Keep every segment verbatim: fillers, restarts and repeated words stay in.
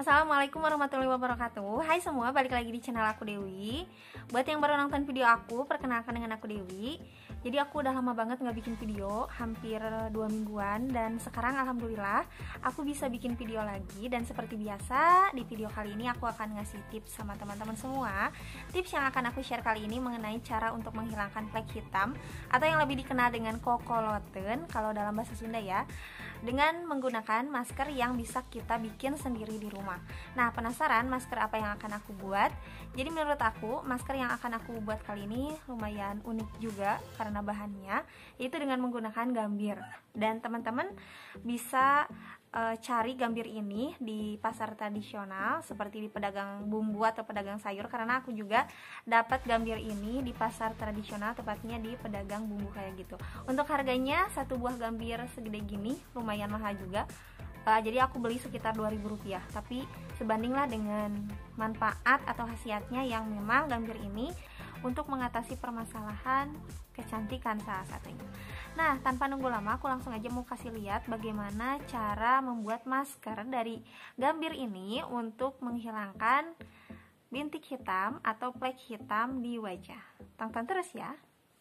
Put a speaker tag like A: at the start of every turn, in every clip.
A: Assalamualaikum warahmatullahi wabarakatuh. Hai semua, balik lagi di channel aku Dewi. Buat yang baru nonton video aku, perkenalkan dengan aku Dewi. Jadi aku udah lama banget nggak bikin video, hampir dua mingguan. Dan sekarang alhamdulillah aku bisa bikin video lagi. Dan seperti biasa, di video kali ini aku akan ngasih tips sama teman-teman semua. Tips yang akan aku share kali ini mengenai cara untuk menghilangkan flek hitam, atau yang lebih dikenal dengan kokoloten kalau dalam bahasa Sunda ya, dengan menggunakan masker yang bisa kita bikin sendiri di rumah. Nah, penasaran masker apa yang akan aku buat? Jadi menurut aku, masker yang akan aku buat kali ini lumayan unik juga karena bahannya, yaitu dengan menggunakan gambir. Dan teman-teman bisa e, cari gambir ini di pasar tradisional seperti di pedagang bumbu atau pedagang sayur, karena aku juga dapat gambir ini di pasar tradisional, tepatnya di pedagang bumbu kayak gitu. Untuk harganya satu buah gambir segede gini lumayan mahal juga. Uh, jadi aku beli sekitar dua ribu rupiah, tapi sebandinglah dengan manfaat atau khasiatnya yang memang gambir ini untuk mengatasi permasalahan kecantikan salah satunya. Nah, tanpa nunggu lama aku langsung aja mau kasih lihat bagaimana cara membuat masker dari gambir ini untuk menghilangkan bintik hitam atau flek hitam di wajah. Tonton terus ya.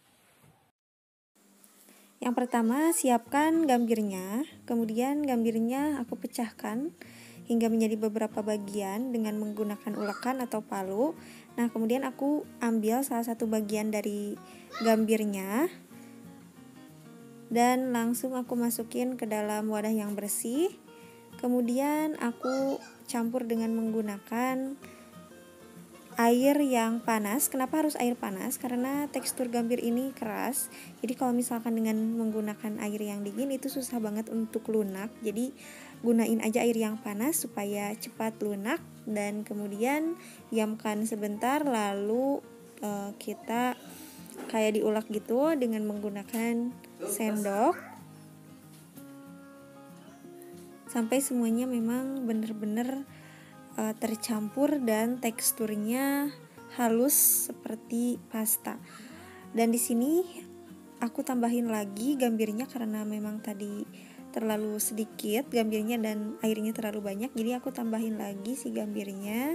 B: Yang pertama, siapkan gambirnya, kemudian gambirnya aku pecahkan hingga menjadi beberapa bagian dengan menggunakan ulekan atau palu. Nah, kemudian aku ambil salah satu bagian dari gambirnya dan langsung aku masukin ke dalam wadah yang bersih. Kemudian aku campur dengan menggunakan air yang panas. Kenapa harus air panas? Karena tekstur gambir ini keras. Jadi kalau misalkan dengan menggunakan air yang dingin itu susah banget untuk lunak. Jadi gunain aja air yang panas supaya cepat lunak. Dan kemudian diamkan sebentar, lalu uh, kita kayak diulek gitu dengan menggunakan sendok sampai semuanya memang benar-benar tercampur dan teksturnya halus seperti pasta. Dan di sini aku tambahin lagi gambirnya karena memang tadi terlalu sedikit gambirnya dan airnya terlalu banyak. Jadi aku tambahin lagi si gambirnya.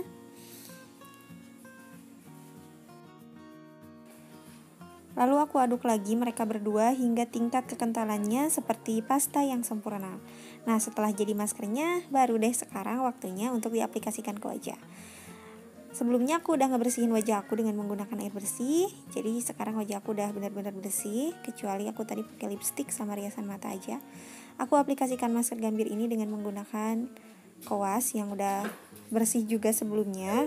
B: Lalu aku aduk lagi mereka berdua hingga tingkat kekentalannya seperti pasta yang sempurna. Nah, setelah jadi maskernya, baru deh sekarang waktunya untuk diaplikasikan ke wajah. Sebelumnya aku udah ngebersihin wajah aku dengan menggunakan air bersih. Jadi sekarang wajah aku udah benar-benar bersih, kecuali aku tadi pakai lipstik sama riasan mata aja. Aku aplikasikan masker gambir ini dengan menggunakan koas yang udah bersih juga sebelumnya.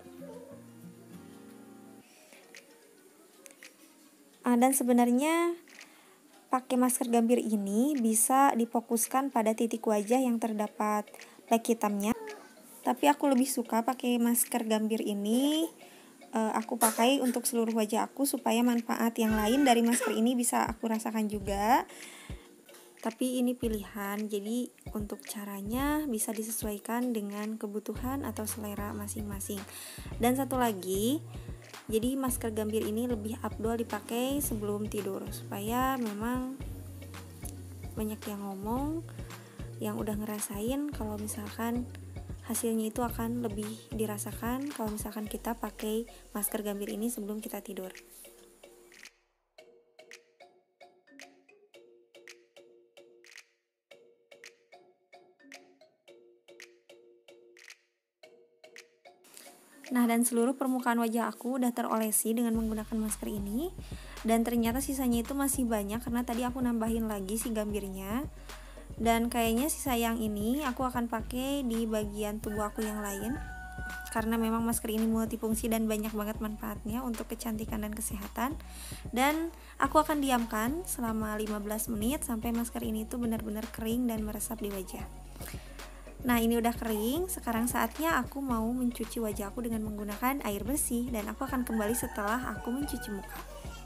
B: Dan sebenarnya pakai masker gambir ini bisa difokuskan pada titik wajah yang terdapat flek hitamnya. Tapi aku lebih suka pakai masker gambir ini. Uh, aku pakai untuk seluruh wajah aku supaya manfaat yang lain dari masker ini bisa aku rasakan juga. Tapi ini pilihan, jadi untuk caranya bisa disesuaikan dengan kebutuhan atau selera masing-masing. Dan satu lagi, jadi masker gambir ini lebih afdol dipakai sebelum tidur supaya memang banyak yang ngomong, yang udah ngerasain kalau misalkan hasilnya itu akan lebih dirasakan kalau misalkan kita pakai masker gambir ini sebelum kita tidur. Nah, dan seluruh permukaan wajah aku udah terolesi dengan menggunakan masker ini. Dan ternyata sisanya itu masih banyak karena tadi aku nambahin lagi si gambirnya. Dan kayaknya sisa yang ini aku akan pakai di bagian tubuh aku yang lain, karena memang masker ini multifungsi dan banyak banget manfaatnya untuk kecantikan dan kesehatan. Dan aku akan diamkan selama lima belas menit sampai masker ini tuh benar-benar kering dan meresap di wajah. Nah, ini udah kering, sekarang saatnya aku mau mencuci wajah aku dengan menggunakan air bersih. Dan aku akan kembali setelah aku mencuci muka.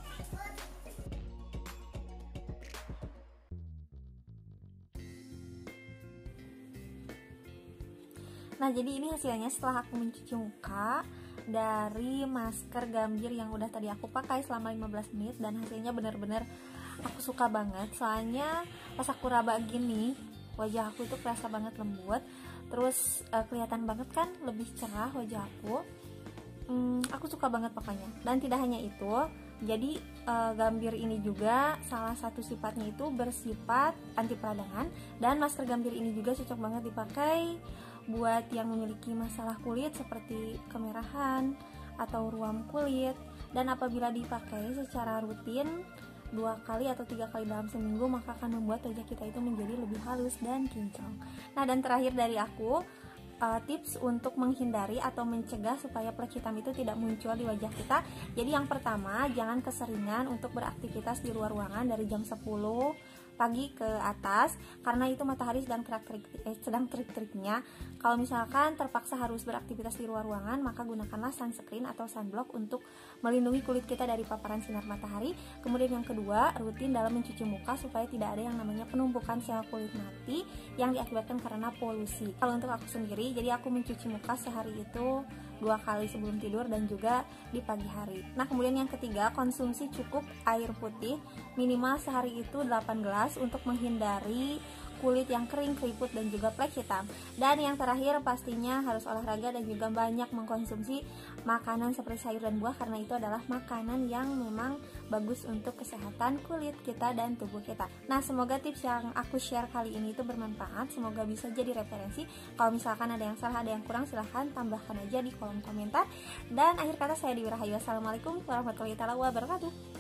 A: Nah, jadi ini hasilnya setelah aku mencuci muka dari masker gambir yang udah tadi aku pakai selama lima belas menit. Dan hasilnya bener-bener aku suka banget, soalnya pas aku raba gini wajah aku itu kerasa banget lembut, Terus uh, kelihatan banget kan, lebih cerah wajah aku. hmm, Aku suka banget pokoknya. Dan tidak hanya itu, jadi uh, gambir ini juga salah satu sifatnya itu bersifat anti peradangan. Dan masker gambir ini juga cocok banget dipakai buat yang memiliki masalah kulit seperti kemerahan atau ruam kulit. Dan apabila dipakai secara rutin dua kali atau tiga kali dalam seminggu, maka akan membuat wajah kita itu menjadi lebih halus dan kinclong. Nah, dan terakhir dari aku, uh, tips untuk menghindari atau mencegah supaya plek hitam itu tidak muncul di wajah kita. Jadi yang pertama, jangan keseringan untuk beraktivitas di luar ruangan dari jam sepuluh pagi ke atas, karena itu matahari sedang terik-terik eh, sedang terik-teriknya. Kalau misalkan terpaksa harus beraktivitas di luar ruangan, maka gunakanlah sunscreen atau sunblock untuk melindungi kulit kita dari paparan sinar matahari. Kemudian yang kedua, rutin dalam mencuci muka supaya tidak ada yang namanya penumpukan sel kulit mati yang diakibatkan karena polusi. Kalau untuk aku sendiri, jadi aku mencuci muka sehari itu dua kali sebelum tidur dan juga di pagi hari. Nah, kemudian yang ketiga, konsumsi cukup air putih minimal sehari itu delapan gelas untuk menghindari kulit yang kering, keriput, dan juga plek hitam. Dan yang terakhir, pastinya harus olahraga dan juga banyak mengkonsumsi makanan seperti sayur dan buah, karena itu adalah makanan yang memang bagus untuk kesehatan kulit kita dan tubuh kita. Nah, semoga tips yang aku share kali ini itu bermanfaat, semoga bisa jadi referensi. Kalau misalkan ada yang salah, ada yang kurang, silahkan tambahkan aja di kolom komentar. Dan akhir kata, saya Dewi Rahayu. Assalamualaikum warahmatullahi wabarakatuh.